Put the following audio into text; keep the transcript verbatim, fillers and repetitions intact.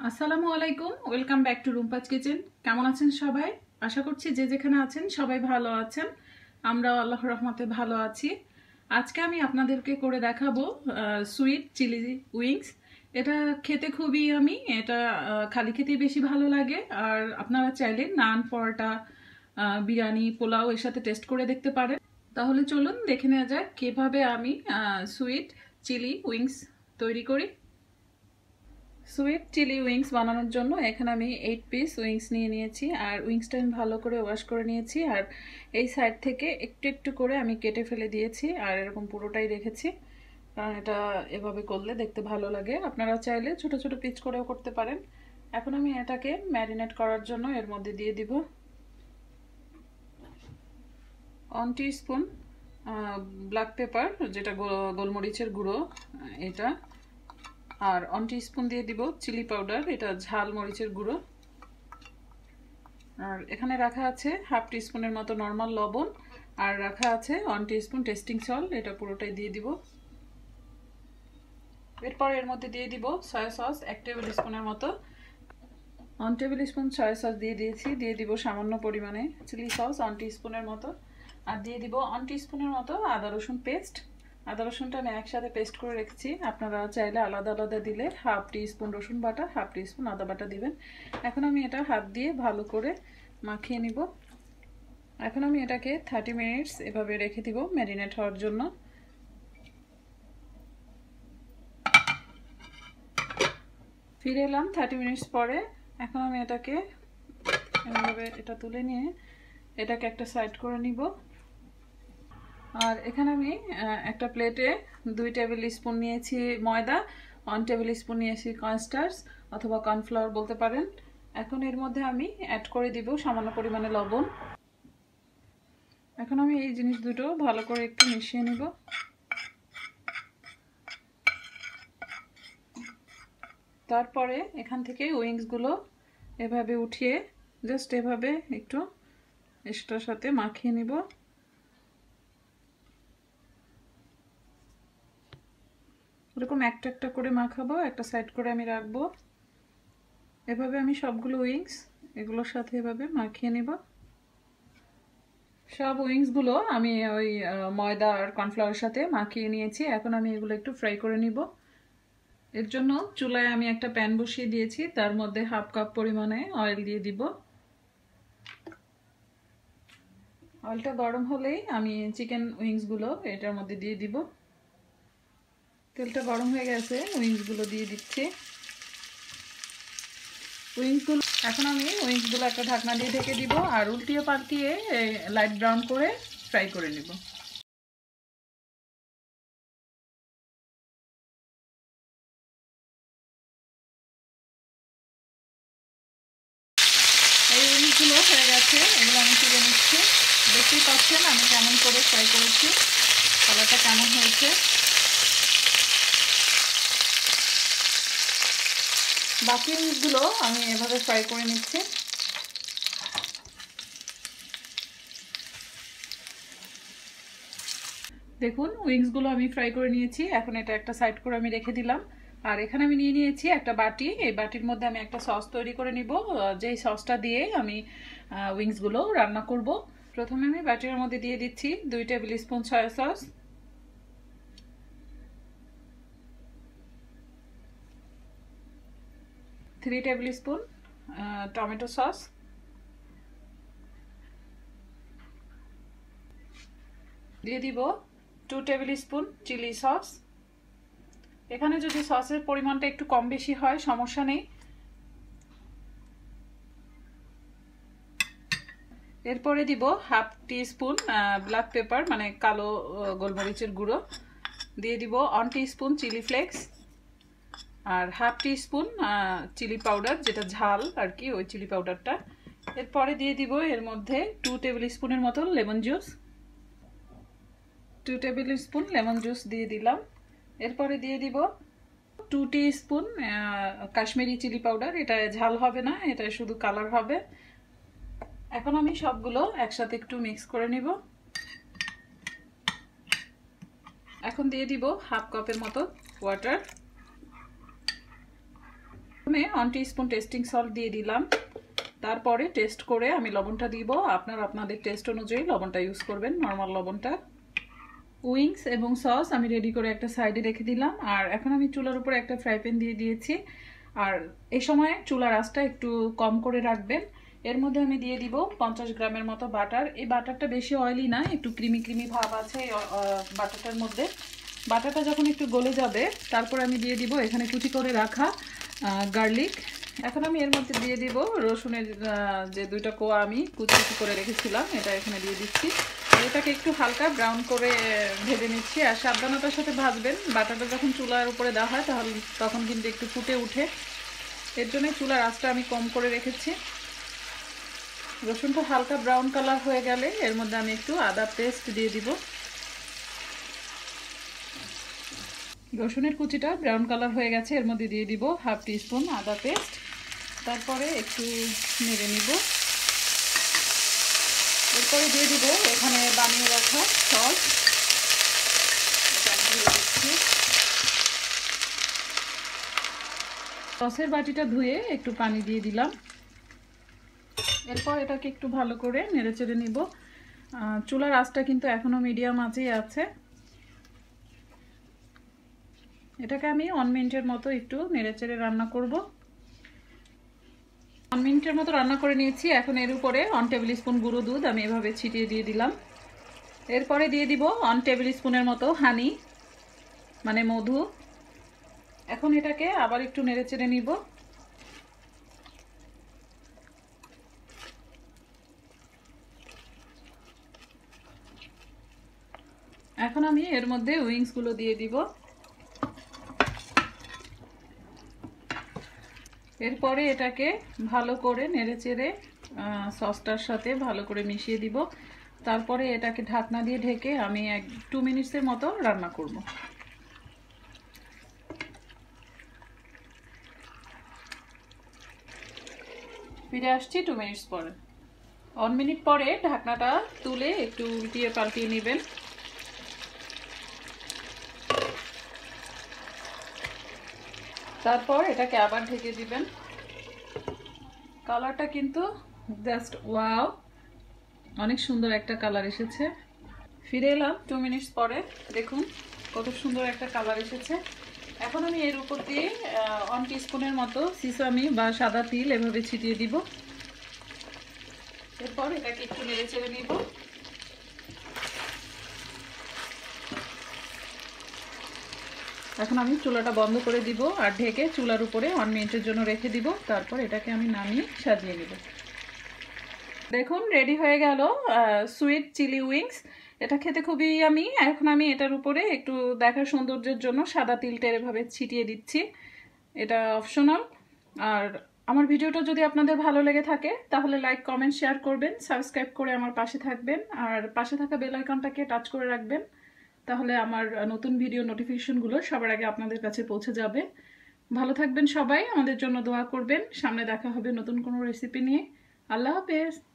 আসসালামু আলাইকুম, welcome back to Rumpa's kitchen. কেমন আছেন সবাই? আশা করছি যে যেখানে আছেন সবাই ভালো আছেন। আমরাও আল্লাহর রহমতে ভালো আছি। আজকে আমি আপনাদেরকে করে দেখাবো সুইট চিলি উইংস। এটা খেতে খুবই আমি এটা খালি খেতেই বেশি ভালো লাগে। আর আপনারা চাইলে নান, পরোটা, বিরিয়ানি, পোলাও এর সাথে টেস্ট করে দেখতে পারেন। তাহলে চলুন দেখে নেওয়া যাক কীভাবে আমি সুইট চিলি উইংস তৈরি করি। সুইট চিলি উইংস বানানোর জন্য এখানে আমি এইট পিস উইংস নিয়ে নিয়েছি। আর উইংসটা আমি ভালো করে ওয়াশ করে নিয়েছি। আর এই সাইড থেকে একটু একটু করে আমি কেটে ফেলে দিয়েছি। আর এরকম পুরোটাই রেখেছি, কারণ এটা এভাবে করলে দেখতে ভালো লাগে। আপনারা চাইলে ছোট ছোট পিস করেও করতে পারেন। এখন আমি এটাকে ম্যারিনেট করার জন্য এর মধ্যে দিয়ে দিব ওয়ান টিস্পুন ব্ল্যাক পেপার, যেটা গোলমরিচের গুঁড়ো এটা। আর ওয়ান টিস্পুন দিয়ে দিব চিলি পাউডার, এটা ঝাল মরিচের গুঁড়ো। আর এখানে রাখা আছে হাফ টিস্পুনের মতো নর্মাল লবণ। আর রাখা আছে ওয়ান টিস্পুন টেস্টিং সল্ট, এটা পুরোটাই দিয়ে দিব। এরপর এর মধ্যে দিয়ে দিব সয়া সস এক টেবিল স্পুনের মতো। One tablespoon soya sauce দিয়ে দিয়েছি। দিয়ে দিব সামান্য পরিমাণে চিলি সস ওয়ান টিস্পুনের মতো। আর দিয়ে দিব ওয়ান টিস্পুনের মতো আদা রসুন পেস্ট। আদা রসুনটা আমি একসাথে পেস্ট করে রেখেছি। আপনারা চাইলে আলাদা আলাদা দিলে হাফ টি স্পুন রসুন বাটা, হাফ টি স্পুন আদা বাটা দিবেন। এখন আমি এটা হাত দিয়ে ভালো করে মাখিয়ে নিব। এখন আমি এটাকে থার্টি মিনিটস এভাবে রেখে দিব ম্যারিনেট হওয়ার জন্য। ফিরে এলাম থার্টি মিনিটস পরে। এখন আমি এটাকে এভাবে এটা তুলে নিয়ে এটাকে একটা সাইড করে নিব। আর এখানে আমি একটা প্লেটে দুই টেবিল স্পুন নিয়েছি ময়দা, ওয়ান টেবিল স্পুন নিয়েছি কর্নস্টার্চ অথবা কর্নফ্লাওয়ার বলতে পারেন। এখন এর মধ্যে আমি অ্যাড করে দিব সামান্য পরিমাণে লবণ। এখন আমি এই জিনিস দুটো ভালো করে একটু মিশিয়ে নিব। তারপরে এখান থেকে উইংসগুলো এভাবে উঠিয়ে জাস্ট এভাবে একটু এটার সাথে মাখিয়ে নিব। এরকম একটা একটা করে মাখাবো, একটা সাইড করে আমি রাখবো। এভাবে আমি সবগুলো উইংস এগুলোর সাথে এভাবে মাখিয়ে নিব। সব উইংসগুলো আমি ওই ময়দা আর কর্নফ্লাওয়ারের সাথে মাখিয়ে নিয়েছি। এখন আমি এগুলো একটু ফ্রাই করে নিব। এর জন্য চুলায় আমি একটা প্যান বসিয়ে দিয়েছি, তার মধ্যে হাফ কাপ পরিমাণে অয়েল দিয়ে দিব। অয়েলটা গরম হলেই আমি চিকেন উইংসগুলো এটার মধ্যে দিয়ে দিব। তেলটা গরম হয়ে গেছে, উইংসগুলো দিয়ে দিচ্ছি। উইংসগুলো এখন আমি উইংসগুলো একটা ঢাকনা দিয়ে ঢেকে দিব। আর উল্টিয়ে পাল্টিয়ে লাইট ব্রাউন করে ফ্রাই করে নিব। এই উইংসগুলো হয়ে গেছে, এগুলো আমি তুলে নিচ্ছি। দেখতেই পাচ্ছেন আমি কেমন করে ফ্রাই করেছি, কালারটা কেমন হয়েছে। বাকি উইংসগুলো আমি এভাবে ফ্রাই করে নিচ্ছি। দেখুন উইংসগুলো আমি ফ্রাই করে নিয়েছি। এখন এটা একটা সাইড করে আমি রেখে দিলাম। আর এখানে আমি নিয়ে নিয়েছি একটা বাটি। এই বাটির মধ্যে আমি একটা সস তৈরি করে নিব, যেই সসটা দিয়ে আমি উইংসগুলো রান্না করব। প্রথমে আমি বাটির মধ্যে দিয়ে দিচ্ছি দুই tablespoon soya sauce, three tablespoon tomato sauce, দিয়ে দিব two tablespoon chili sauce. এখানে যদি সসের পরিমাণটা একটু কম বেশি হয় সমস্যা নেই। এরপরে দিব half teaspoon black pepper মানে কালো গোলমরিচের গুঁড়ো, দিয়ে দিব one teaspoon chili flakes, আর half teaspoon chili powder, যেটা ঝাল আর কি, ওই চিলি পাউডারটা। এরপরে দিয়ে দিব এর মধ্যে টু টেবিল স্পুনের মতো lemon juice, two tablespoon lemon juice দিয়ে দিলাম। এরপরে দিয়ে দিব two teaspoon Kashmiri chili powder, এটা ঝাল হবে না, এটা শুধু কালার হবে। এখন আমি সবগুলো একসাথে একটু মিক্স করে নিব। এখন দিয়ে দিব হাফ কাপের মতো ওয়াটার। প্রথমে ওয়ান টিস্পুন টেস্টিং সল্ট দিয়ে দিলাম, তারপরে টেস্ট করে আমি লবণটা দিব। আপনারা আপনাদের টেস্ট অনুযায়ী লবণটা ইউজ করবেন, নর্মাল লবণটা। উইংস এবং সস আমি রেডি করে একটা সাইডে রেখে দিলাম। আর এখন আমি চুলার উপরে একটা ফ্রাই প্যান দিয়ে দিয়েছি। আর এই সময় চুলার আঁচটা একটু কম করে রাখবেন। এর মধ্যে আমি দিয়ে দিব পঞ্চাশ গ্রামের মতো বাটার। এই বাটারটা বেশি অয়েলি না, একটু ক্রিমি ক্রিমি ভাব আছে এই বাটারটার মধ্যে। বাটারটা যখন একটু গলে যাবে তারপর আমি দিয়ে দিব এখানে কুচি করে রাখা গার্লিক। এখন আমি এর মধ্যে দিয়ে দিব রসুনের যে দুইটা কোয়া আমি কুচি কুচি করে রেখেছিলাম, এটা এখানে দিয়ে দিচ্ছি। এটাকে একটু হালকা ব্রাউন করে ভেজে নিচ্ছি। আর সাবধানতার সাথে ভাজবেন, বাটারটা যখন চুলার উপরে দেওয়া হয় তাহলে তখন কিন্তু একটু ফুটে উঠে, এর জন্য চুলার আঁচটা আমি কম করে রেখেছি। রসুনটা হালকা ব্রাউন কালার হয়ে গেলে এর মধ্যে আমি একটু আদা পেস্ট দিয়ে দিব। রসুনের কুচিটা ব্রাউন কালার হয়ে গেছে, এর মধ্যে দিয়ে দিব হাফ টিস্পুন আদা পেস্ট। তারপরে একটু নেড়ে নিব। এরপরে দিয়ে দিব এখানে বানিয়ে রাখা সস, সসের বাটিটা ধুয়ে একটু পানি দিয়ে দিলাম। এরপর এটাকে একটু ভালো করে নেড়ে চেড়ে নিব। চুলার আঁচটা কিন্তু এখনো মিডিয়াম আঁচেই আছে। এটাকে আমি ওয়ান মিনিটের মতো একটু নেড়ে চেড়ে রান্না করব। ওয়ান মিনিটের মতো রান্না করে নিয়েছি। এখন এর উপরে ওয়ান টেবিল স্পুন গুঁড়ো দুধ আমি এভাবে ছিটিয়ে দিয়ে দিলাম। এরপরে দিয়ে দিব ওয়ান টেবিল স্পুনের মতো হানি মানে মধু। এখন এটাকে আবার একটু নেড়ে চেড়ে নিব। এখন আমি এর মধ্যে উইংস গুলো দিয়ে দিব। এরপরে এটাকে ভালো করে নেড়ে চেড়ে সসটার সাথে ভালো করে মিশিয়ে দিব। তারপরে এটাকে ঢাকনা দিয়ে ঢেকে আমি এক টু মিনিটসের মতো রান্না করব। ফিরে আসছি টু মিনিটস পরে। ওয়ান মিনিট পরে ঢাকনাটা তুলে একটু উল্টিয়ে পাল্টিয়ে নেবেন। তারপর এটাকে আবার ঢেকে দিবেন। কালারটা কিন্তু জাস্ট ওয়াও, অনেক সুন্দর একটা কালার এসেছে। ফিরে এলাম টু মিনিটস পরে, দেখুন কত সুন্দর একটা কালার এসেছে। এখন আমি এর উপর দিয়ে ওয়ান টিস্পুনের মতো সিসামি বা সাদা তিল এভাবে ছিটিয়ে দিব। এরপর এটাকে একটু নেড়ে চেড়ে নিব। এখন আমি চুলাটা বন্ধ করে দিব আর ঢেকে চুলার উপরে ওয়ান মিনিটের জন্য রেখে দিব। তারপর এটাকে আমি নামিয়ে সাজিয়ে নিব। দেখুন রেডি হয়ে গেল সুইট চিলি উইংস। এটা খেতে খুবই ইয়ামি। এখন আমি এটার উপরে একটু দেখার সৌন্দর্যের জন্য সাদা তিলটা এভাবে ছিটিয়ে দিচ্ছি। এটা অপশনাল। আর আমার ভিডিওটা যদি আপনাদের ভালো লেগে থাকে তাহলে লাইক কমেন্ট শেয়ার করবেন, সাবস্ক্রাইব করে আমার পাশে থাকবেন আর পাশে থাকা বেল আইকনটাকে টাচ করে রাখবেন। তাহলে আমার নতুন ভিডিও নোটিফিকেশনগুলো সবার আগে আপনাদের কাছে পৌঁছে যাবে। ভালো থাকবেন সবাই, আমাদের জন্য দোয়া করবেন। সামনে দেখা হবে নতুন কোনো রেসিপি নিয়ে। আল্লাহ হাফেজ।